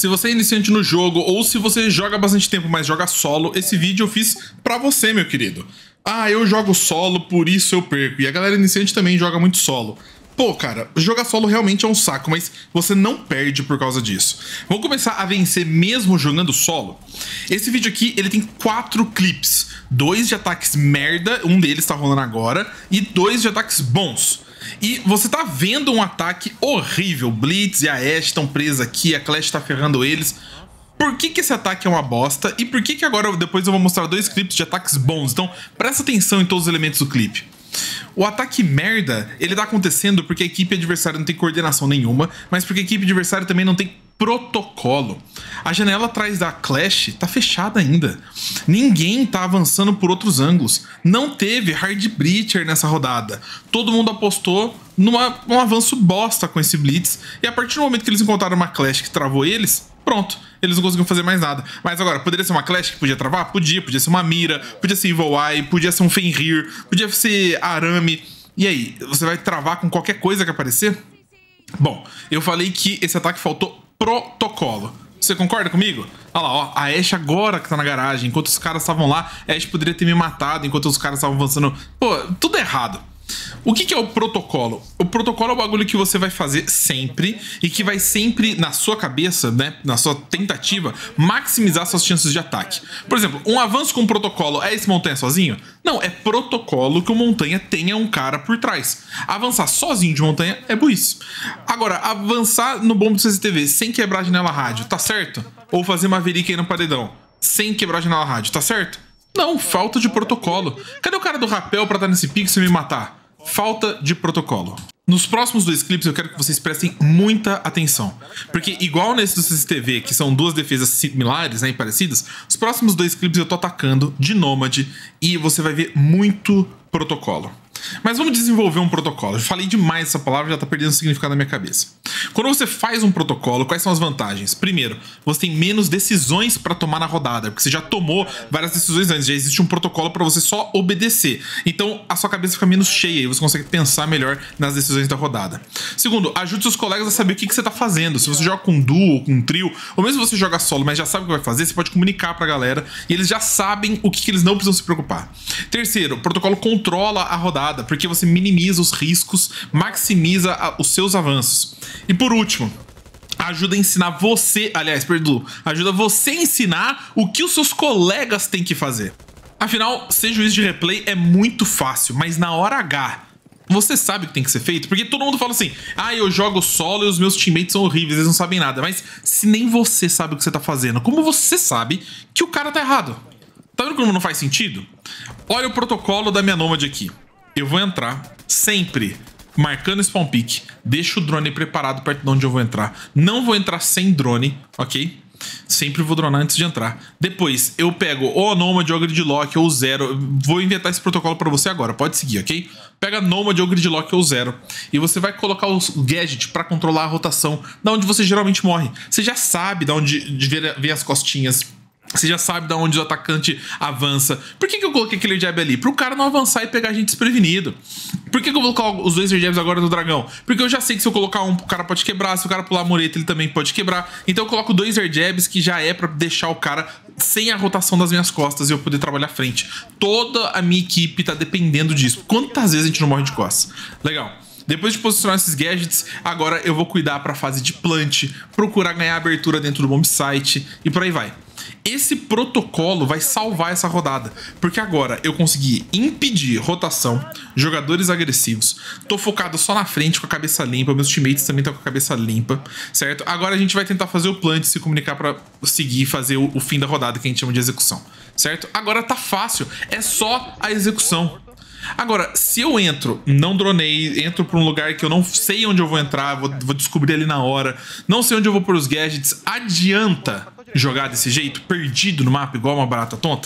Se você é iniciante no jogo ou se você joga bastante tempo, mas joga solo, esse vídeo eu fiz pra você, meu querido. Ah, eu jogo solo, por isso eu perco. E a galera iniciante também joga muito solo. Pô, cara, jogar solo realmente é um saco, mas você não perde por causa disso. Vamos começar a vencer mesmo jogando solo? Esse vídeo aqui, ele tem 4 clipes. 2 de ataques merda, um deles tá rolando agora, e 2 de ataques bons. E você tá vendo um ataque horrível. Blitz e a Ashe estão presos aqui, a Clash tá ferrando eles. Por que esse ataque é uma bosta? E por que agora depois eu vou mostrar 2 clipes de ataques bons? Então presta atenção em todos os elementos do clipe. O ataque merda, ele tá acontecendo porque a equipe adversária não tem coordenação nenhuma, mas porque a equipe adversária também não tem protocolo. A janela atrás da Clash tá fechada ainda. Ninguém tá avançando por outros ângulos. Não teve hard breacher nessa rodada. Todo mundo apostou num avanço bosta com esse blitz, e a partir do momento que eles encontraram uma Clash que travou eles, pronto, eles não conseguiam fazer mais nada. Mas agora, poderia ser uma Clash que podia travar? Podia ser uma Mira, podia ser Evil Eye, podia ser um Fenrir, podia ser Arame. E aí, você vai travar com qualquer coisa que aparecer? Bom, eu falei que esse ataque faltou protocolo. Você concorda comigo? Olha lá, ó, a Ashe agora que tá na garagem, enquanto os caras estavam lá, a Ashe poderia ter me matado enquanto os caras estavam avançando. Pô, tudo errado. O que é o protocolo? O protocolo é o bagulho que você vai fazer sempre e que vai sempre, na sua cabeça, né, na sua tentativa, maximizar suas chances de ataque. Por exemplo, um avanço com protocolo é esse montanha sozinho? Não, é protocolo que o montanha tenha um cara por trás. Avançar sozinho de montanha é burrice. Agora, avançar no bombo do CCTV sem quebrar a janela rádio, tá certo? Ou fazer Maverick aí no paredão sem quebrar a janela rádio, tá certo? Não, falta de protocolo. Cadê o cara do rapel pra estar nesse pixel e me matar? Falta de protocolo. Nos próximos 2 clipes eu quero que vocês prestem muita atenção, porque igual nesse do CCTV, que são 2 defesas similares, né, e parecidas, os próximos 2 clipes eu tô atacando de Nômade e você vai ver muito protocolo. Mas vamos desenvolver um protocolo. Eu falei demais essa palavra, já tá perdendo significado na minha cabeça. Quando você faz um protocolo, quais são as vantagens? Primeiro, você tem menos decisões para tomar na rodada, porque você já tomou várias decisões antes, já existe um protocolo para você só obedecer. Então a sua cabeça fica menos cheia e você consegue pensar melhor nas decisões da rodada. Segundo, ajude seus colegas a saber o que você tá fazendo. Se você joga com um duo ou com um trio, ou mesmo se você joga solo, mas já sabe o que vai fazer, você pode comunicar pra galera e eles já sabem o que eles não precisam se preocupar. Terceiro, o protocolo controla a rodada, porque você minimiza os riscos, maximiza os seus avanços. E por último, ajuda a ensinar você, aliás, perdoa, ajuda você a ensinar o que os seus colegas têm que fazer. Afinal, ser juiz de replay é muito fácil, mas na hora H, você sabe o que tem que ser feito? Porque todo mundo fala assim, ah, eu jogo solo e os meus teammates são horríveis, eles não sabem nada. Mas se nem você sabe o que você tá fazendo, como você sabe que o cara tá errado? Tá vendo como não faz sentido? Olha o protocolo da minha Nômade aqui. Eu vou entrar sempre marcando spawn pick, deixo o drone preparado perto de onde eu vou entrar. Não vou entrar sem drone, ok? Sempre vou dronar antes de entrar. Depois eu pego ou a Nômade ou a Gridlock ou o Zero. Vou inventar esse protocolo pra você agora, pode seguir, ok? Pega a Nômade ou Gridlock ou Zero e você vai colocar o gadget pra controlar a rotação da onde você geralmente morre. Você já sabe da onde ver as costinhas. Você já sabe de onde o atacante avança. Por que eu coloquei aquele jab ali? Pro cara não avançar e pegar a gente desprevenido. Por que eu vou colocar os 2 jabs agora no dragão? Porque eu já sei que se eu colocar um, o cara pode quebrar. Se o cara pular a mureta, ele também pode quebrar. Então eu coloco 2 jabs que já é pra deixar o cara sem a rotação das minhas costas e eu poder trabalhar à frente. Toda a minha equipe tá dependendo disso. Quantas vezes a gente não morre de costas? Legal. Depois de posicionar esses gadgets, agora eu vou cuidar pra fase de plant, procurar ganhar abertura dentro do bomb site e por aí vai. Esse protocolo vai salvar essa rodada, porque agora eu consegui impedir rotação, jogadores agressivos, tô focado só na frente com a cabeça limpa, meus teammates também estão com a cabeça limpa, certo? Agora a gente vai tentar fazer o plant, se comunicar pra seguir e fazer o fim da rodada, que a gente chama de execução, certo? Agora tá fácil, é só a execução. Agora, se eu entro, não dronei, entro pra um lugar que eu não sei onde eu vou entrar, vou descobrir ali na hora, não sei onde eu vou pôr os gadgets, adianta jogar desse jeito, perdido no mapa, igual uma barata tonta?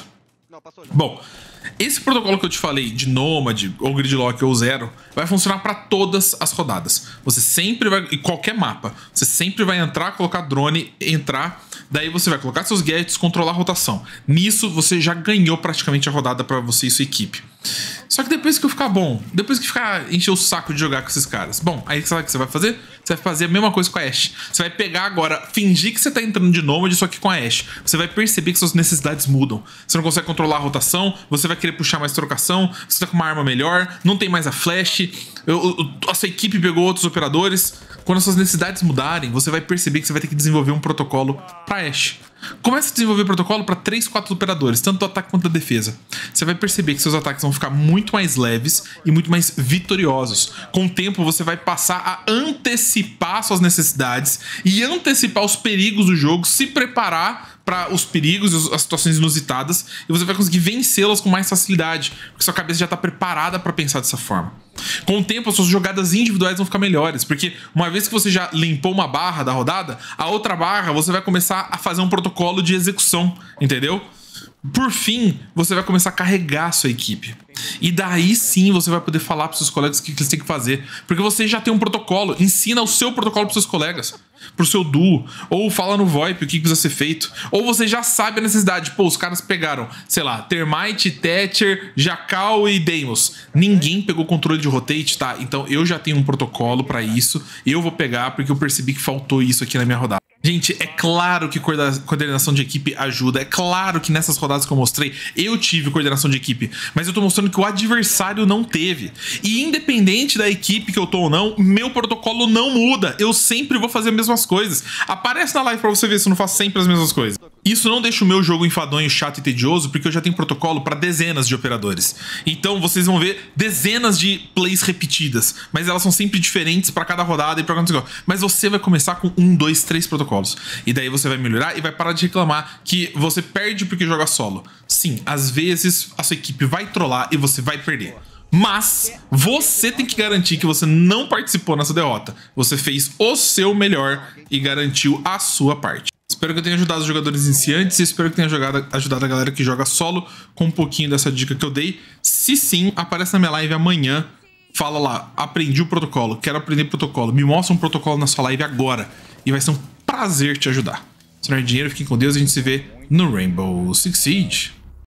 Bom, esse protocolo que eu te falei de Nômade, ou Gridlock, ou Zero, vai funcionar para todas as rodadas. Você sempre vai, em qualquer mapa, você sempre vai entrar, colocar drone, entrar, daí você vai colocar seus gadgets, controlar a rotação. Nisso, você já ganhou praticamente a rodada para você e sua equipe. Só que depois que eu ficar bom, depois que ficar encher o saco de jogar com esses caras, bom, aí sabe o que você vai fazer? Você vai fazer a mesma coisa com a Ashe. Você vai pegar agora, fingir que você tá entrando de Nômade, só que com a Ashe. Você vai perceber que suas necessidades mudam. Você não consegue controlar a rotação, você vai querer puxar mais trocação, você tá com uma arma melhor, não tem mais a flash, a sua equipe pegou outros operadores. Quando as suas necessidades mudarem, você vai perceber que você vai ter que desenvolver um protocolo pra Ashe. Começa a desenvolver protocolo para 3, 4 operadores, tanto do ataque quanto da defesa. Você vai perceber que seus ataques vão ficar muito mais leves e muito mais vitoriosos. Com o tempo, você vai passar a antecipar suas necessidades e antecipar os perigos do jogo, se preparar para os perigos e as situações inusitadas, e você vai conseguir vencê-las com mais facilidade, porque sua cabeça já está preparada para pensar dessa forma. Com o tempo, as suas jogadas individuais vão ficar melhores, porque uma vez que você já limpou uma barra da rodada, a outra barra você vai começar a fazer um protocolo de execução, entendeu? Por fim, você vai começar a carregar a sua equipe. E daí sim você vai poder falar para seus colegas o que eles têm que fazer. Porque você já tem um protocolo. Ensina o seu protocolo para seus colegas. Pro seu duo. Ou fala no VoIP o que precisa ser feito. Ou você já sabe a necessidade. Pô, os caras pegaram, sei lá, Termite, Thatcher, Jackal e Deimos. Ninguém pegou controle de rotate, tá? Então eu já tenho um protocolo para isso. Eu vou pegar porque eu percebi que faltou isso aqui na minha rodada. Gente, é claro que coordenação de equipe ajuda. É claro que nessas rodadas que eu mostrei, eu tive coordenação de equipe. Mas eu tô mostrando que o adversário não teve. E independente da equipe que eu tô ou não, meu protocolo não muda. Eu sempre vou fazer as mesmas coisas. Aparece na live pra você ver se eu não faço sempre as mesmas coisas. Isso não deixa o meu jogo enfadonho, chato e tedioso, porque eu já tenho protocolo para dezenas de operadores. Então vocês vão ver dezenas de plays repetidas, mas elas são sempre diferentes para cada rodada e para cada negócio. Mas você vai começar com 1, 2, 3 protocolos. E daí você vai melhorar e vai parar de reclamar que você perde porque joga solo. Sim, às vezes a sua equipe vai trollar e você vai perder. Mas você tem que garantir que você não participou nessa derrota. Você fez o seu melhor e garantiu a sua parte. Espero que eu tenha ajudado os jogadores iniciantes e espero que tenha ajudado a galera que joga solo com um pouquinho dessa dica que eu dei. Se sim, aparece na minha live amanhã. Fala lá, aprendi o protocolo, quero aprender protocolo. Me mostra um protocolo na sua live agora. E vai ser um prazer te ajudar. Se não é dinheiro, fiquem com Deus e a gente se vê no Rainbow Six Siege.